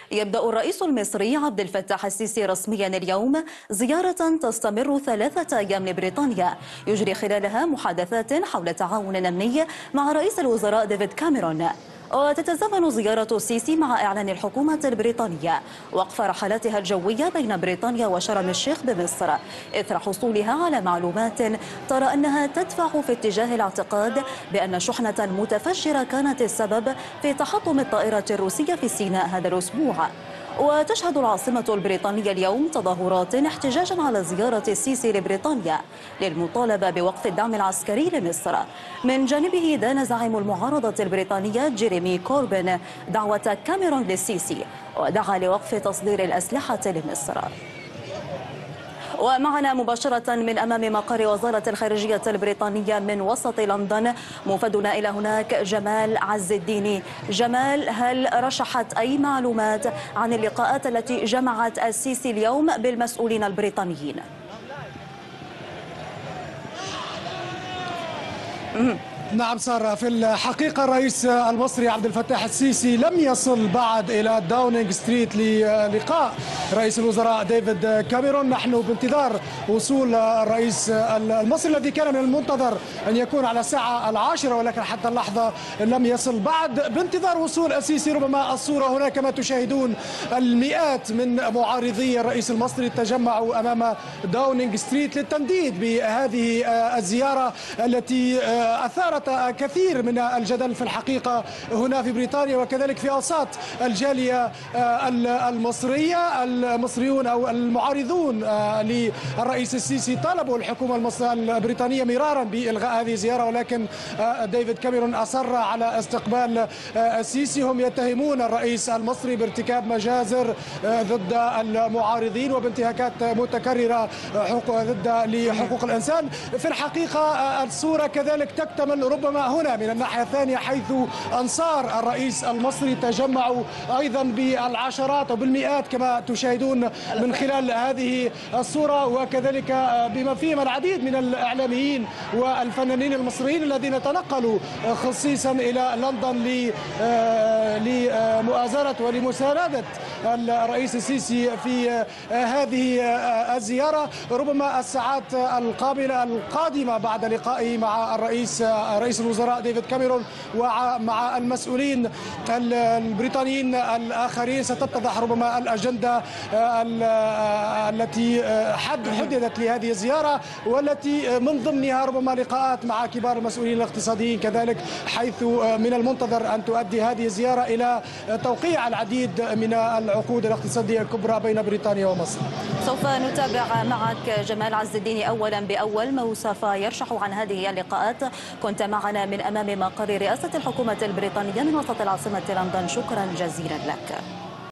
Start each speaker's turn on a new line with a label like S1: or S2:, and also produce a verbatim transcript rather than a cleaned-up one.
S1: يبدأ الرئيس المصري عبد الفتاح السيسي رسميا اليوم زيارة تستمر ثلاثة أيام لبريطانيا يجري خلالها محادثات حول تعاون أمني مع رئيس الوزراء ديفيد كاميرون. وتتزامن زيارة السيسي مع إعلان الحكومة البريطانية وقف رحلاتها الجوية بين بريطانيا وشرم الشيخ بمصر إثر حصولها على معلومات ترى أنها تدفع في اتجاه الاعتقاد بأن شحنة متفجرة كانت السبب في تحطم الطائرة الروسية في سيناء هذا الأسبوع. وتشهد العاصمة البريطانية اليوم تظاهرات احتجاجا على زيارة السيسي لبريطانيا للمطالبة بوقف الدعم العسكري لمصر. من جانبه دان زعيم المعارضة البريطانية جيريمي كوربين دعوة كاميرون للسيسي ودعا لوقف تصدير الأسلحة لمصر. ومعنا مباشرة من أمام مقر وزارة الخارجية البريطانية من وسط لندن موفدنا إلى هناك جمال عز الدين. جمال، هل رشحت أي معلومات عن اللقاءات التي جمعت السيسي اليوم بالمسؤولين البريطانيين؟
S2: نعم سارة، في الحقيقة الرئيس المصري عبد الفتاح السيسي لم يصل بعد إلى داونينغ ستريت للقاء رئيس الوزراء ديفيد كاميرون. نحن بانتظار وصول الرئيس المصري الذي كان من المنتظر أن يكون على الساعة العاشرة، ولكن حتى اللحظة لم يصل بعد. بانتظار وصول السيسي ربما الصورة هنا كما تشاهدون المئات من معارضي الرئيس المصري تجمعوا أمام داونينغ ستريت للتنديد بهذه الزيارة التي أثارت كثير من الجدل في الحقيقة هنا في بريطانيا وكذلك في أوساط الجالية المصرية. المصريون أو المعارضون للرئيس السيسي طالبوا الحكومة البريطانية مرارا بإلغاء هذه الزيارة، ولكن ديفيد كاميرون أصر على استقبال السيسي. هم يتهمون الرئيس المصري بارتكاب مجازر ضد المعارضين وبانتهاكات متكررة ضد لحقوق الإنسان. في الحقيقة الصورة كذلك تكتمل ربما هنا من الناحية الثانية، حيث أنصار الرئيس المصري تجمعوا أيضا بالعشرات وبالمئات كما تشاهدون من خلال هذه الصورة، وكذلك بما فيهم العديد من الإعلاميين والفنانين المصريين الذين تنقلوا خصيصا إلى لندن لمؤازرة ولمساندة الرئيس السيسي في هذه الزيارة. ربما الساعات القابلة القادمة بعد لقائه مع الرئيس رئيس الوزراء ديفيد كاميرون ومع المسؤولين البريطانيين الآخرين ستتضح ربما الأجندة التي حددت لهذه الزيارة، والتي من ضمنها ربما لقاءات مع كبار المسؤولين الاقتصاديين كذلك، حيث من المنتظر أن تؤدي هذه الزيارة إلى توقيع العديد من العقود الاقتصادية الكبرى بين بريطانيا ومصر.
S1: سوف نتابع معك جمال عز الدين أولا بأول ما سوف يرشح عن هذه اللقاءات. كنت معنا من أمام مقر رئاسة الحكومة البريطانية من وسط العاصمة لندن، شكرا جزيلا لك.